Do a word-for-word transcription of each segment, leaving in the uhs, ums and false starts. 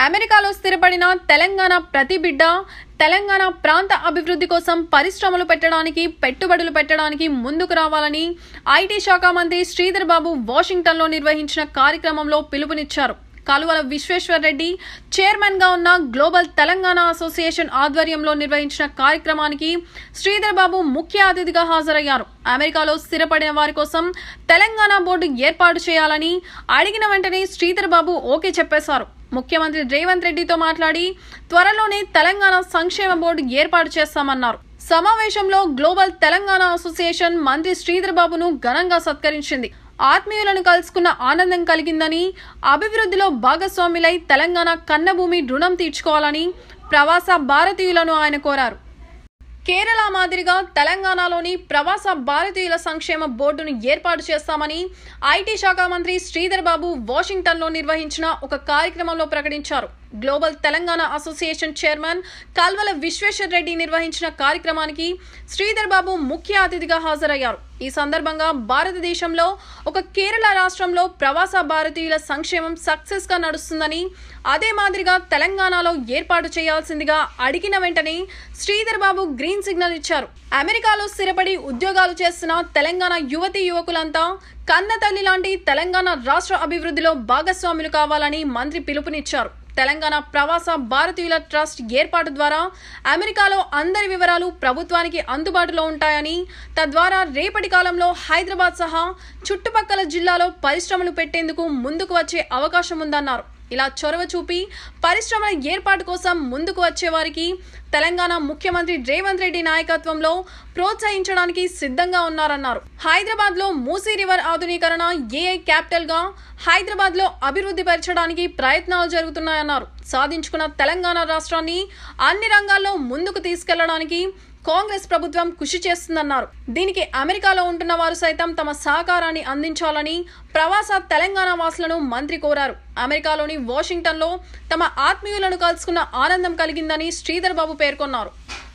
అమెరికాలో స్థిరపడిన తెలంగాణ ప్రతి బిడ్డ తెలంగాణ ప్రాంత అభివృద్ధి కోసం పరిశ్రమలు పెట్టడానికి పెట్టుబడులు పెట్టడానికి ముందుకు రావాలని ఐటీ శాఖ మంత్రి శ్రీధర్ బాబు వాషింగ్టన్లో నిర్వహించిన కార్యక్రమంలో పిలుపునిచ్చారు. కలువల విశ్వేశ్వర్ రెడ్డి చైర్మన్ గా ఉన్న గ్లోబల్ తెలంగాణ అసోసియేషన్ ఆధ్వర్యంలో నిర్వహించిన కార్యక్రమానికి శ్రీధర్ బాబు ముఖ్య అతిథిగా హాజరయ్యారు. అమెరికాలో స్థిరపడిన వారి కోసం తెలంగాణ బోర్డు ఏర్పాటు చేయాలని అడిగిన వెంటనే శ్రీధర్ బాబు ఓకే చెప్పేశారు. ముఖ్యమంత్రి రేవంత్ రెడ్డితో మాట్లాడి త్వరలోనే తెలంగాణ సంక్షేమ బోర్డు ఏర్పాటు చేస్తామన్నారు. సమావేశంలో గ్లోబల్ తెలంగాణ అసోసియేషన్ మంత్రి శ్రీధర్ బాబును ఘనంగా సత్కరించింది. ఆత్మీయులను కలుసుకున్న ఆనందం కలిగిందని, అభివృద్ధిలో భాగస్వాములై తెలంగాణ కన్నభూమి రుణం తీర్చుకోవాలని ప్రవాస భారతీయులను ఆయన కోరారు. కేరళ మాదిరిగా తెలంగాణలోని ప్రవాస భారతీయుల సంక్షేమ బోర్డును ఏర్పాటు చేస్తామని ఐటీ శాఖ మంత్రి శ్రీధర్ బాబు వాషింగ్టన్లో నిర్వహించిన ఒక కార్యక్రమంలో ప్రకటించారు. Global Telangana association chairman Kalvala Vishweshwar Reddy నిర్వహించిన కార్యక్రమానికి శ్రీధర్ బాబు ముఖ్య అతిథిగా హాజరయ్యారు. ఈ సందర్భంగా భారతదేశంలో ఒక కేరళ రాష్ట్రంలో ప్రవాస భారతీయుల సంక్షేమం సక్సెస్ గా నడుస్తుందని, అదే మాదిరిగా తెలంగాణలో ఏర్పాటు చేయాల్సిందిగా అడిగిన వెంటనే శ్రీధర్ బాబు గ్రీన్ సిగ్నల్ ఇచ్చారు. అమెరికాలో స్థిరపడి ఉద్యోగాలు చేస్తున్న తెలంగాణ యువతీ యువకులంతా కన్న తల్లి లాంటి తెలంగాణ రాష్ట్ర అభివృద్ధిలో భాగస్వాములు కావాలని మంత్రి పిలుపునిచ్చారు. తెలంగాణ ప్రవాస భారతీయుల ట్రస్ట్ ఏర్పాటు ద్వారా అమెరికాలో అందరి వివరాలు ప్రభుత్వానికి అందుబాటులో ఉంటాయని, తద్వారా రేపటి కాలంలో హైదరాబాద్ సహా చుట్టుపక్కల జిల్లాలో పరిశ్రమలు పెట్టేందుకు ముందుకు వచ్చే అవకాశం ఉందన్నారు. ఇలా చొరవ చూపి పరిశ్రమల ఏర్పాటు కోసం ముందుకు వచ్చే వారికి తెలంగాణ ముఖ్యమంత్రి రేవంత్ రెడ్డి నాయకత్వంలో ప్రోత్సహించడానికి సిద్ధంగా ఉన్నారన్నారు. హైదరాబాద్ లో మూసీ రివర్ ఆధునీకరణ ఏఐ క్యాపిటల్ గా హైదరాబాద్ లో అభివృద్ధి పరచడానికి ప్రయత్నాలు జరుగుతున్నాయన్నారు. సాధించుకున్న తెలంగాణ రాష్ట్రాన్ని అన్ని రంగాల్లో ముందుకు తీసుకెళ్లడానికి కాంగ్రెస్ ప్రభుత్వం కృషి చేస్తుందన్నారు. దీనికి అమెరికాలో ఉంటున్న వారు సైతం తమ సహకారాన్ని అందించాలని ప్రవాస తెలంగాణ వాసులను మంత్రి కోరారు. అమెరికాలోని వాషింగ్టన్ లో తమ ఆత్మీయులను కలుసుకున్న ఆనందం కలిగిందని శ్రీధర్ బాబు పేర్కొన్నారు.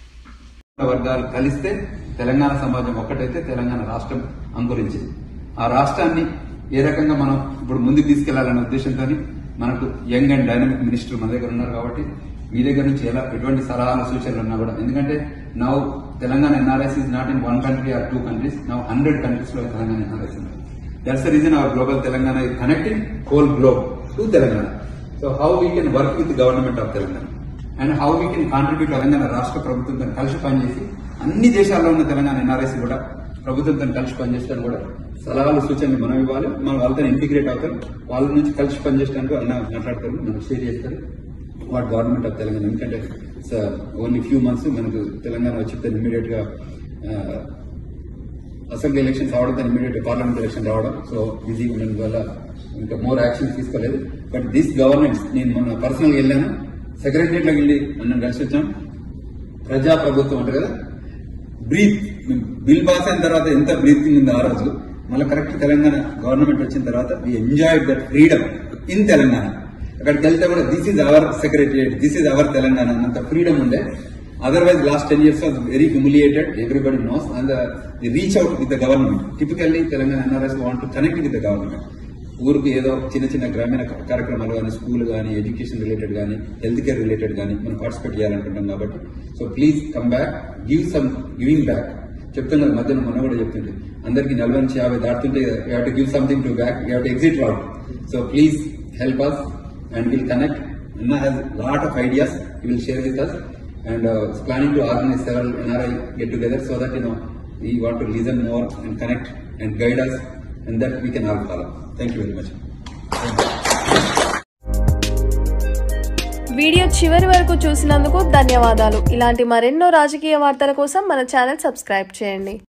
వర్గాలు కలిస్తే తెలంగాణ సమాజం ఒక్కటైతే తెలంగాణ రాష్ట్రం అంకురించింది. ఆ రాష్ట్రాన్ని ఏ రకంగా మనం ఇప్పుడు ముందుకు తీసుకెళ్లాలనే ఉద్దేశంతో మనకు యంగ్ అండ్ డైనమిక్ మినిస్టర్ మన దగ్గర ఉన్నారు. కాబట్టి మీ దగ్గర నుంచి ఎలా ఎటువంటి సలహాలు సూచనలు ఉన్నా కూడా, ఎందుకంటే now Telangana NRIs is not in one country or two countries, now hundred countries లో తెలంగాణ ఎన్ఆర్ఐస్ ఉన్నారు. That's the reason our global Telangana is connecting whole globe to Telangana. So how we can work with government of Telangana and how we can contribute Telangana రాష్ట్ర ప్రభుత్వంతో కలిసి పనిచేసి అన్ని దేశాల్లో ఉన్న Telangana NRIs కూడా ప్రభుత్వంతో కలిసి పనిచేయడానికి కూడా సలహాలు సూచనలు మనం ఇవ్వాలి. మనం వాళ్ళతో ఇంటిగ్రేట్ అవుతారు, వాళ్ళ నుంచి కలిసి పనిచేయడానికి అయినా మాట్లాడతారు, మనం షేర్ చేస్తారు వాట్ గవర్నమెంట్ ఆఫ్ తెలంగాణ. ఎందుకంటే ఓన్లీ ఫ్యూ మంత్స్ మనకు తెలంగాణ వచ్చి ఇమీడియట్ గా అసెంబ్లీ ఎలక్షన్స్ రావడం, ఇమీడియట్ పార్లమెంట్ ఎలక్షన్ రావడం, సో బిజీ ఉండడం వల్ల ఇంకా మోర్ యాక్షన్ తీసుకోలేదు. బట్ దిస్ గవర్నెన్స్, నేను మొన్న పర్సనల్ గా వెళ్ళాను, సెక్రటరియట్ లోకి వెళ్ళి మనం కలిసి వచ్చాం. ప్రజా ప్రభుత్వం అంటారు కదా, బ్రీత్ బిల్ పాస్ అయిన తర్వాత ఎంత బ్రీతింగ్ ఉందో ఆ రోజు, మళ్ళీ కరెక్ట్ తెలంగాణ గవర్నమెంట్ వచ్చిన తర్వాత we enjoy that freedom in Telangana. అక్కడికి వెళ్తే కూడా this is our secretariat, this is our Telangana అంత ఫ్రీడమ్ ఉండే. Otherwise last ten years was very humiliated, everybody knows, and the reach out with the government. Typically Telangana NRIs want to connect with the government. ఊరికి ఏదో చిన్న చిన్న గ్రామీణ కార్యక్రమాలు కానీ, school కానీ, ఎడ్యుకేషన్ రిలేటెడ్ కానీ, హెల్త్ కేర్ రిలేటెడ్ కానీ మనం పార్టిసిపేట్ చేయాలనుకుంటాం. కాబట్టి so please come back, give some giving back. చెప్తున్నారు మధ్యన మొన్న కూడా చెప్తుంటే అందరికి నలభై నుంచి యాభై దాటుతుంటే you have to give something to back, you have to exit route. So please help us and we'll connect. Anna has lot of ideas he will share with us, and uh, is planning to organize several N R I get together so that you know we want to listen more and connect and guide us, and that we can all follow. Thank you very much. Video చివరి వరకు చూసినందుకు ధన్యవాదాలు. ఇలాంటి మరెన్నో రాజకీయ వార్తల కోసం మన ఛానల్ సబ్స్క్రైబ్ చేయండి.